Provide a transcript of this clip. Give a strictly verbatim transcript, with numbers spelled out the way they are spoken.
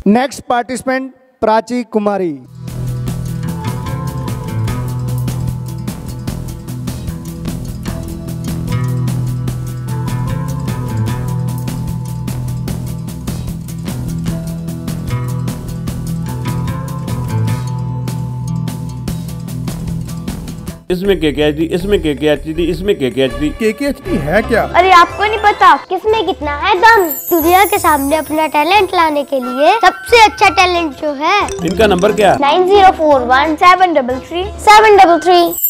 Next participant Prachi कुमारी। इसमें के के एच डी, इसमें के के एच डी, इसमें के के एच डी। के के एच डी है क्या? अरे आपको नहीं पता किसमें कितना है दम। दुनिया के सामने अपना टैलेंट लाने के लिए सबसे अच्छा टैलेंट जो है। इनका नंबर क्या? Nine zero four one seven double three seven double three.